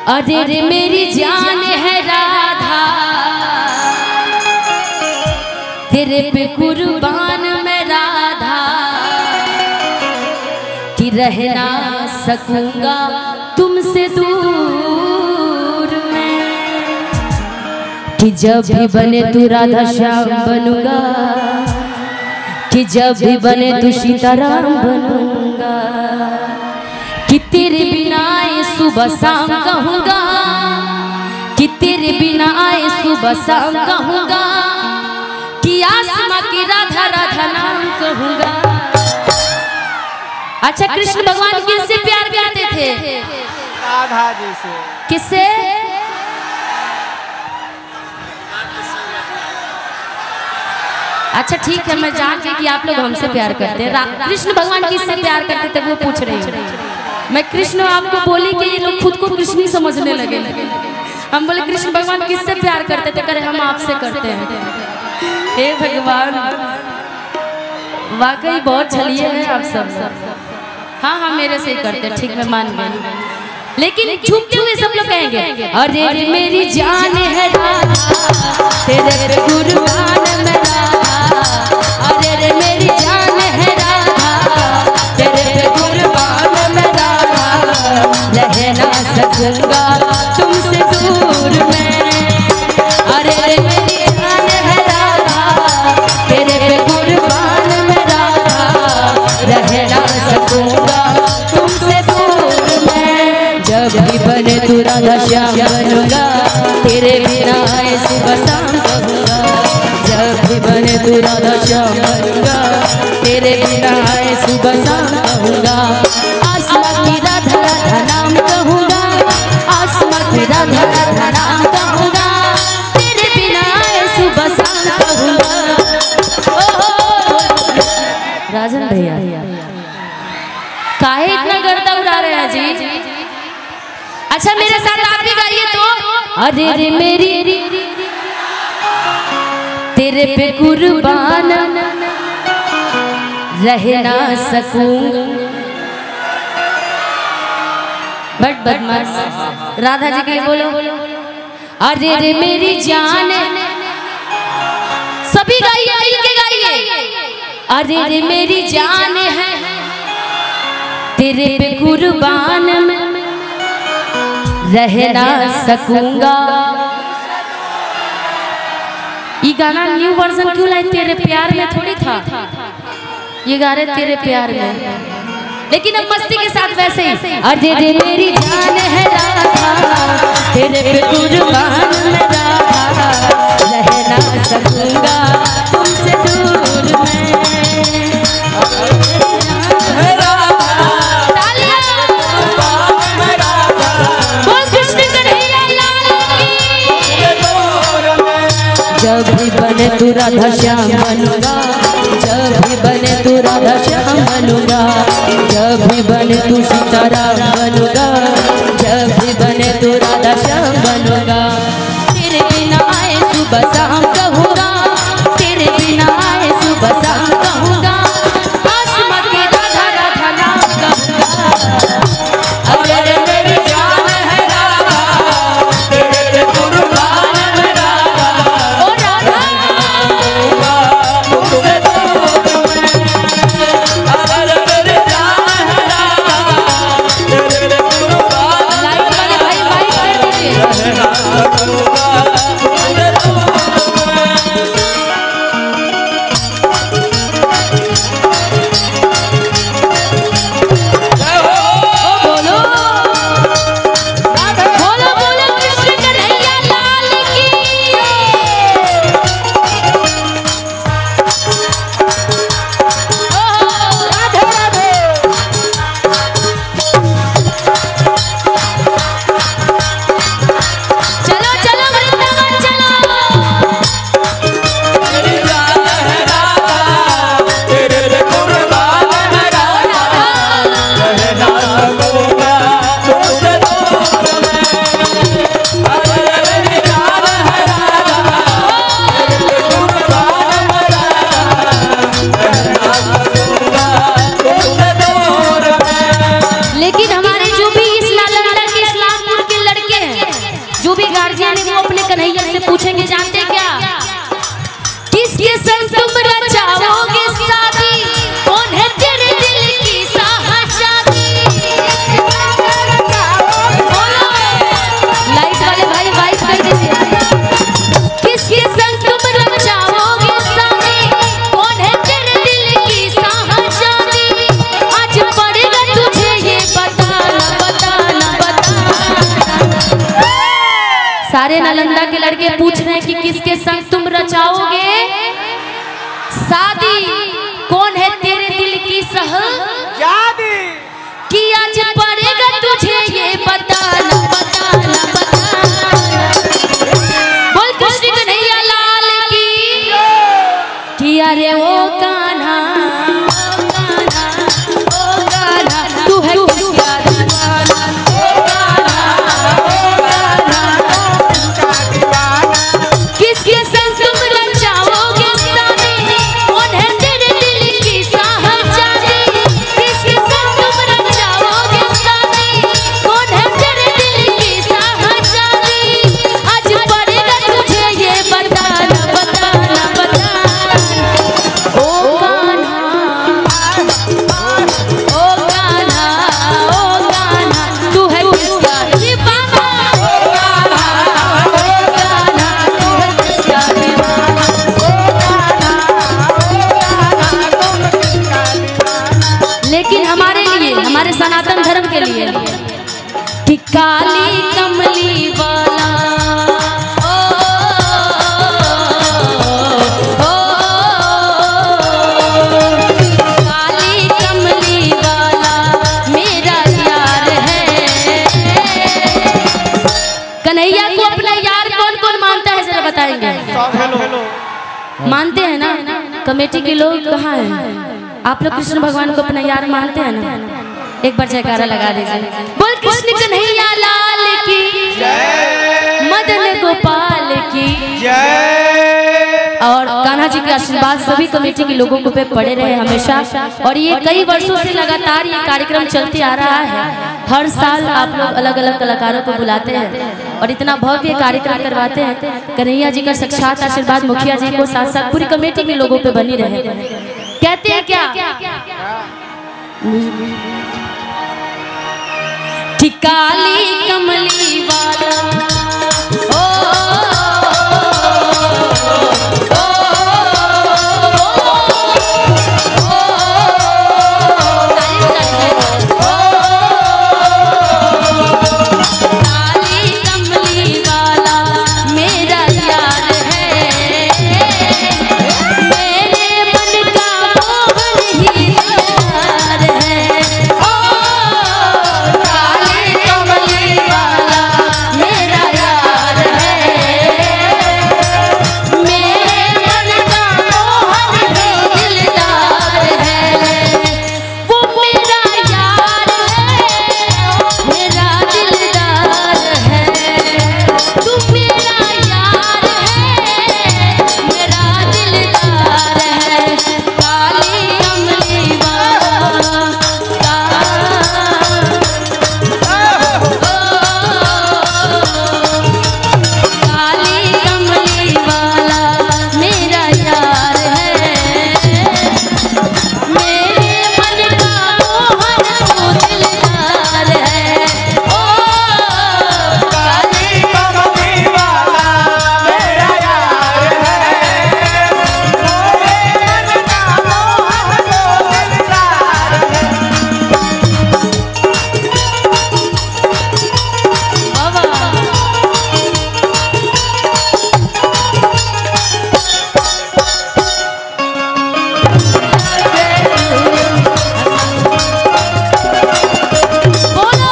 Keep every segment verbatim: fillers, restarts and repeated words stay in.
अरे रे मेरी जान है राधा, तेरे पे कुर्बान मैं राधा, कि रह ना सकूंगा तुमसे दूर में, कि जब भी बने तू राधा श्याम बनूंगा, कि जब भी बने तू सीताराम बनूंगा, कि तेरे बिना आए सुबह शाम कहूंगा, कि तेरे बिना आए सुबह शाम कहूंगा, कि आसमां की राधा राधा नाम कहूंगा। अच्छा, कृष्ण भगवान किससे प्यार करते थे? राधा जी से। किससे? अच्छा ठीक है, मैं जान गई कि आप लोग हमसे प्यार करते हैं। कृष्ण भगवान किससे प्यार करते थे वो पूछ रही हूँ मैं। कृष्ण आपको बोली कि ये लोग खुद को कृष्ण ही समझने लगे लगे हम बोले कृष्ण भगवान किससे प्यार करते थे? करे हम आपसे करते हैं। हे भगवान, वाकई बहुत छलिए हैं आप सब। हाँ हाँ मेरे से ही करते, ठीक मैं मान गई, लेकिन झूमते हुए सब लोग कहेंगे अरे रे मेरी जान है राधा, तेरे पे कुर्बान मैं राधा, अरे रे मेरी जान है राधा, तेरे पे कुर्बान मैं राधा, रह ना सकूंगा तुमसे दूर में, अरे रे मेरी जान है राधा, तेरे पे कुर्बान मैं राधा, रह ना सकूंगा तुमसे दूर में, जब भी बने तू राधा श्याम बनूंगा, तेरे बिना आए सुबह शाम कहूंगा, जब भी बने तू राधा श्याम बनूंगा, तेरे बिना आए सुबह शाम कहूंगा, आसमां की राधा राधा नाम कहूंगा, आसमां की राधा राधा नाम कहूंगा, तेरे बिना आए सुबह शाम कहूंगा। राजन भैया काहे इतना गर्दा उड़ा रहे हैं जी? अच्छा मेरे साथ आप भी गाइए तो। अरे रे मेरी तेरे पे कुर्बान रह ना सकूंगा। बट बदमाश राधा जी के लिए बोलो। अरे रे मेरी जान, सभी गाइए मिल के गाइए। अरे रे मेरी जान है, तेरे पे कुर्बान में रह ना सकूंगा। ये गाना न्यू वर्जन क्यों लाए? तेरे प्यार में थोड़ी था, ये गा रहे तेरे प्यार में, लेकिन अब मस्ती के साथ वैसे ही। अरे रे मेरी जान है राधा, तेरे पे कुर्बान मैं राधा, रह ना सकूंगा तुमसे दूर में। जब भी बने तू राधा श्याम बनूंगा, जब भी बने तू राधा श्याम बनूंगा, जब भी बने तू सीताराम बनूंगा, जब भी बने तू राधा श्याम बनूंगा, तेरे बिना आए सुबह शाम कहूंगा, तेरे बिना आए सुबह शाम कहूंगा, आसमां की राधा राधा नाम कहूंगा। अरे मेरी जान है राधा, तेरे पे कुर्बान मैं राधा, ओ राधा तुमसे दूर में, अरे मेरी जान है राधा, तेरे पे कुर्बान सारे नालंदा के लड़के पूछ रहे हैं कि किसके संग तुम रचाओगे शादी, कौन है तेरे दिल की सहजादी, कि आज पड़ेगा तुझे ये बताना बताना बताना। बोल कृष्ण कन्हैया लाल की, कि अरे वो कान्हा ओ कान्हा ओ कान्हा तू है किसका दीवाना, ओ कान्हा ओ कान्हा किसके संग तुम रचाओगे शादी, कौन है तेरे दिल की सहजादी, किसके संग तुम रचाओगे शादी, कौन है तेरे दिल की सहजादी, आज पड़ेगा तुझे ये बताना बताना बताना। ओ कान्हा ओ कान्हा ओ कान्हा तू है किसका दीवाना, ओ कान्हा ओ कान्हा तू है किसका दीवाना, लेकिन हमारे लिए, हमारे सनातन धर्म के लिए, कि काली कमली वाला ओ, ओ, ओ, काली कमली वाला मेरा यार है। कन्हैया को अपना यार कौन कौन मानता है जरा बताएंगे? मानते हैं ना? कमेटी के लोग कहाँ हैं? आप लोग कृष्ण भगवान को अपना यार मानते हैं ना? एक बार जयकारा लगा दीजिए। बोल कृष्ण कन्हैया लाल की जय, मदन गोपाल की जय। और कान्हा जी के आशीर्वाद सभी कमेटी के लोगों को पे पड़े रहे हमेशा। और ये कई वर्षों से लगातार ये कार्यक्रम चलते आ रहा है। हर साल आप लोग अलग अलग कलाकारों को बुलाते हैं और इतना भव्य कार्यक्रम करवाते हैं। कन्हैया जी का साक्षात आशीर्वाद मुखिया जी को साथ साथ पूरी कमेटी के लोगों पे बनी रहे। कहते हैं क्या कि काली कमली वाला ओ, ओ, काली कमली वाला मेरा यार है, मेरे मन का मोहन ही यार है। ओ काली कमली वाला मेरा यार है, मेरे मन का मोहन ही दिलदार है। वो मेरा यार है, मेरा दिलदार है, तू मेरा यार है, मेरा दिलदार है। काली कमली वाला काली कमली वाला मेरा यार है, मेरे मन का मोहन वो दिलदार है। ओ काली कमली वाला मेरा यार है, मेरे मन का मोहन वो दिलदार है। बाबा बोलो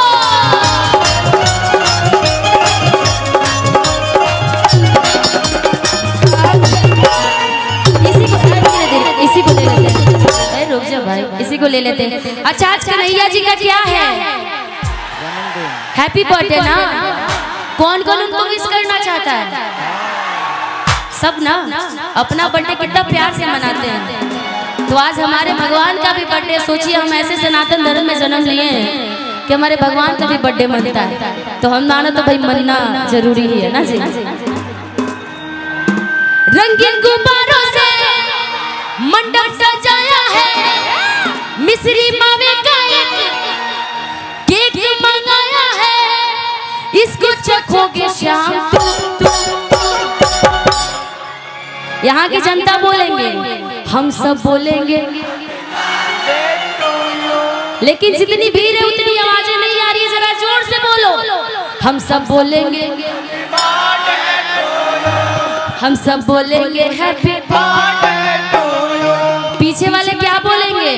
इसी को इसी को ले लेते हैं। अरे रुक जा भाई, इसी को ले लेते हैं। अच्छा आज कन्हैया जी का क्या है? हैप्पी बर्थडे ना? कौन कौन उनको विश करना चाहता है? सब ना अपना बर्थडे कितना प्यार से मनाते हैं। तो आज हमारे भगवान का भी बर्थडे, सोचिए हम ऐसे सनातन धर्म में जन्म लिए हैं कि हमारे भगवान का भी बर्थडे मनता है। तो हम मानो तो भाई मनना जरूरी ही है ना जी। रंगीन गुब्बारों से मंडप सजाया है, मिश्री मावे का एक केक मंगाया है, इसको चखोगे शाम तू तू। यहाँ की जनता बोलेंगे, हम सब बोलेंगे, लेकिन जितनी भीड़ है उतनी आवाजें नहीं आ रही है। जरा जोर से बोलो, हम सब बोलेंगे हम सब बोलेंगे हैप्पी बर्थडे टू यू। पीछे वाले क्या बोलेंगे?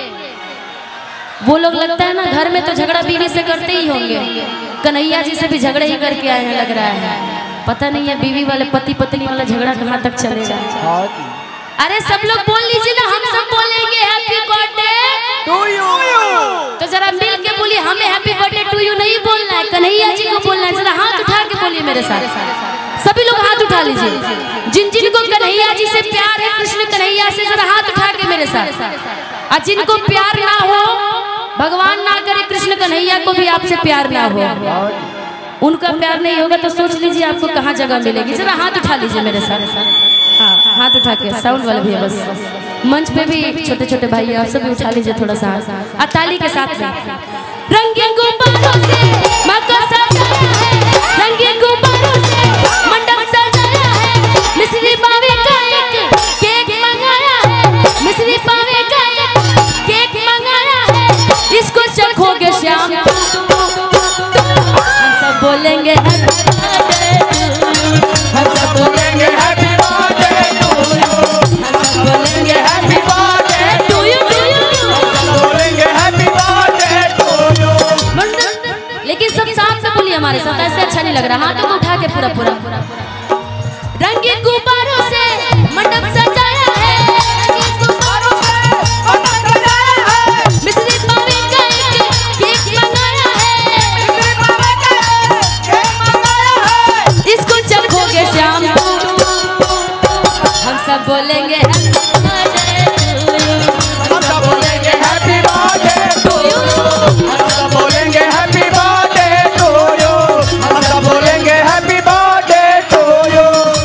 वो लोग लगता है ना घर में तो झगड़ा बीवी से करते ही होंगे, कन्हैया जी से भी झगड़े ही करके आए हैं लग रहा है। पता नहीं है बीवी वाले पति पत्नी वाला झगड़ा कहाँ तक चलेगा। अरे सब लोग बोल लीजिए ना, हम सब बोलेंगे हैप्पी बर्थडे टू यू। तो जरा मिल के बोलिए, हमें हैप्पी बर्थडे टू यू नहीं बोलना है, कन्हैया जी को बोलना है। जरा हाथ उठा के बोलिए मेरे साथ, सभी लोग हाथ उठा लीजिए। जिन जिन को कन्हैया जी से प्यार है, कृष्ण कन्हैया से, जरा हाथ उठा के मेरे साथ। और जिनको प्यार ना हो, भगवान ना करे कृष्ण कन्हैया को भी आपसे प्यार ना हो, उनका प्यार नहीं होगा तो सोच लीजिए आपको कहाँ जगह मिलेगी। जरा हाथ उठा लीजिए मेरे साथ। हाँ हाथ उठा के, साउंड वाले भैया बस, मंच पे भी छोटे छोटे भाई आप सब भी उठा लीजिए थोड़ा सा और ताली के साथ में। रंगीन गुब्बारों से मक्का सजाया है, रंगीन गुब्बारों से मंडप सजाया है, मिश्री पावे का एक केक मंगाया है, मिश्री पावे का एक केक मंगाया है, इसको चखोगे शाम हम सब बोलेंगे हैप्पी बर्थडे टू यू, हम सब बोलेंगे हैप्पी बर्थडे टू यू, हम सब बोलेंगे happy birthday to you to you, बोलेंगे हैप्पी बर्थडे टू यू। लेकिन सब साथ में बोलिए हमारे साथ, ऐसे अच्छा नहीं लग रहा। हाथों को उठा के पूरा पूरा। रंगीन गुब्बारों से मंडप सजाया है, रंगीन गुब्बारों से मंडप सजाया है, मिश्री पावे का एक केक मंगाया है, मिश्री पावे का एक केक मंगाया है, इसको चखोगे शाम हम सब बोलेंगे हैप्पी बर्थडे टू यू, हम सब बोलेंगे हैप्पी बर्थडे टू यू, हम सब बोलेंगे हैप्पी बर्थडे टू यू, हम सब बोलेंगे हैप्पी बर्थडे टू यू।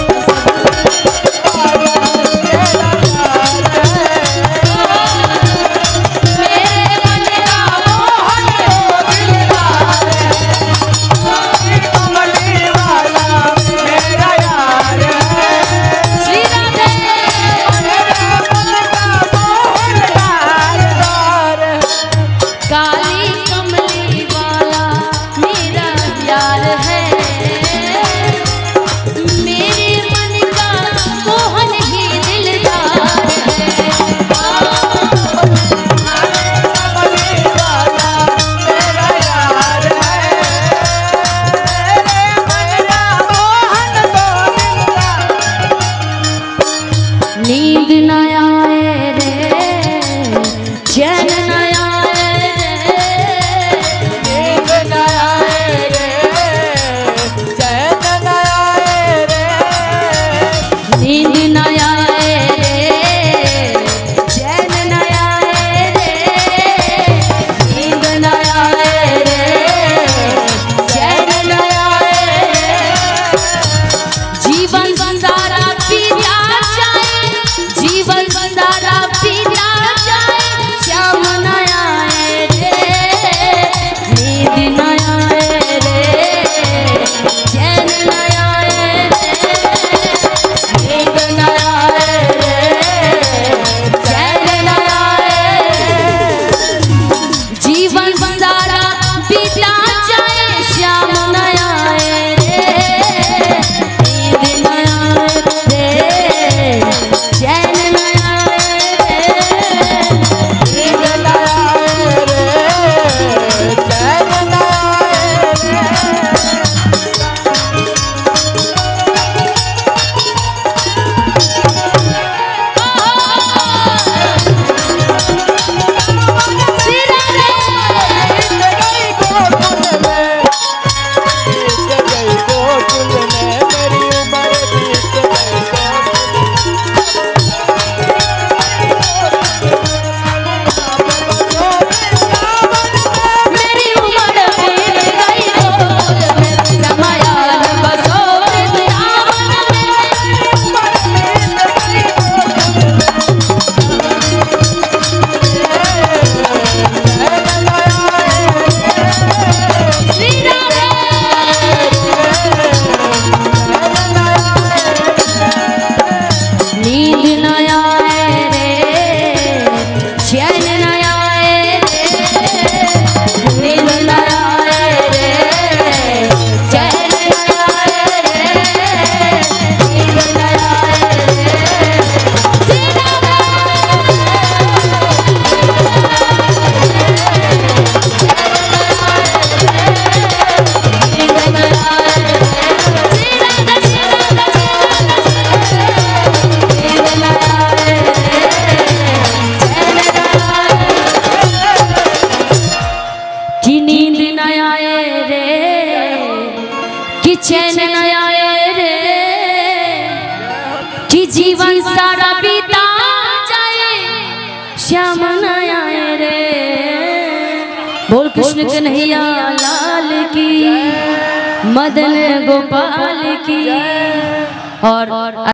मेरे मन का मोहन दिलदार है, कमली वाला मेरा यार है, श्री राधे मेरे मन का मोहन यार है। काली कमली वाला मेरा यार है, मेरे मन का मोहन ही दिलदार है। कमली वाला मेरा यार है, मेरा मोहन को दिलदार। नींद न आए रे, चैन न आए रे, नींद न आए रे, कि चैन न आए रे, कि जीवन सारा बीता जाए, श्याम न आए रे। बोल कृष्ण कन्हैया लाल की, मदन गोपाल की। और